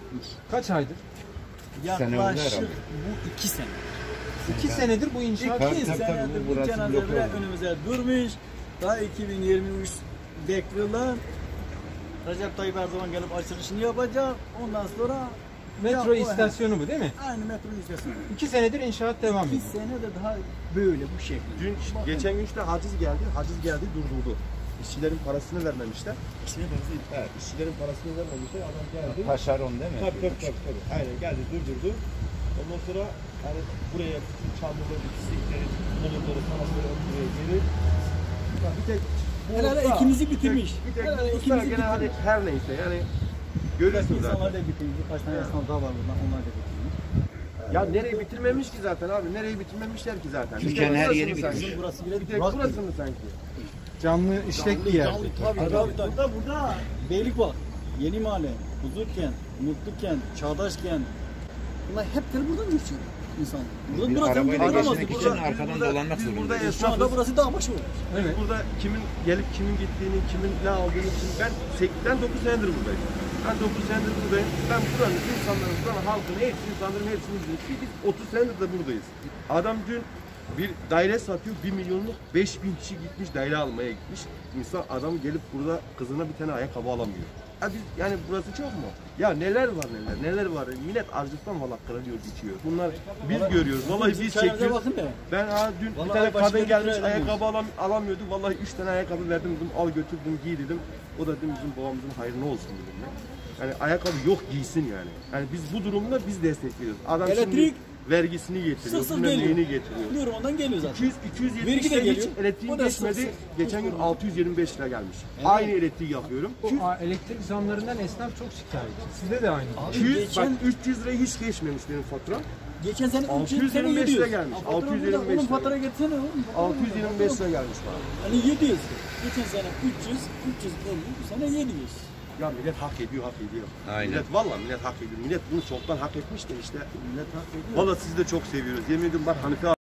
Kaç aydır? Yaklaşık bu 2 sene. 2 senedir bu inşaat. 2 senedir bu cenazeler önümüze durmuş. Daha 2023 bekliyorlar. Recep Tayyip Erdoğan gelip açılışını yapacak. Ondan sonra Metro istasyonu bu değil mi? Aynı metro istasyonu. 2 senedir inşaat devam ediyor. 2 senedir daha böyle bu şekilde. Dün, geçen gün işte haciz geldi durdurdu. İşçilerin parasını vermemişler. Evet, işçilerin parasını vermemişler, adam geldi. Taşeron değil mi? Tabii. Aynen geldi, durdurdu. Ondan sonra hani buraya çamurları, pislikleri, bulutları falan böyle buraya geri. Bir tek Herhalde ikimizi bitirmiş. Bir tek Herhalde ikimizi ikimizi gene hani her neyse yani görüyorsunuz zaten. İnsanlar da bitirmiş. Birkaç tane esnaf daha var buradan, onlar da bitirmiş. Ya nereye bitirmemiş ki zaten abi? Nereye bitirmemişler ki zaten? Türkiye'nin her yeri bitirmiş. Burası bile Bir tek burası mı sanki? Canlı işlek bir yer. Tabii. Burada Beylikbağ, Yeni Mahalle, Huzurkent, Mutlukent, Çağdaşkent. Bunlar hep buradan geçiyor insan. Bir arabayla geçmek için arkadan dolanmak Biz burada zorundayız. Şu anda burası dağ başı olur. Evet. Burada kimin gelip kimin gittiğini, kimin ne aldığını, ben 9 senedir buradayım. Ben 9 senedir buradayım. Ben buranın insanların, buranın halkını, insanların hepsini izliyorum. Biz 30 senedir de buradayız. Adam dün bir daire satıyor, 1 milyonluk 5000 kişi gitmiş daire almaya gitmiş. İnsan adam gelip burada kızına bir tane ayakkabı alamıyor. Ya biz, yani burası çok mu? Ya neler var. Millet acılıktan valla kırılıyor, geçiyor. Bunlar biz görüyoruz. Vallahi biz çekiyoruz. Ben dün bir tane kadın gelmiş ayakkabı alamıyordu. Vallahi 3 tane ayakkabı verdim, dedim al götürdüm giy dedim. O da dedim bizim babamızın hayrına olsun dedim ben. Yani ayakkabı yok giysin yani. Yani biz bu durumda biz destekliyoruz. Adam Elektrik vergisini getiriyor, neyini getiriyor. Durmadan geliyor zaten. 270 lira hiç elektriğin geçmedi. Geçen gün 625 lira gelmiş. Evet. Aynı elektriği yapıyorum. Bu elektrik zamlarından esnaf çok şikayetçi. Sizde de aynı. 300 lirayı hiç geçmemiş benim faturam. Geçen sene 625 lira gelmiş. 625 lira. Onun fatura getirsene oğlum. 625 lira gelmiş bana. Hani 700. Geçen sene 300, 350, bu sene 700. Ya millet hak ediyor. Aynen. Millet hak ediyor. Millet bunu çoktan hak etmiş de işte. Millet hak ediyor. Valla sizi de çok seviyoruz. Yemin ediyorum bak Hanife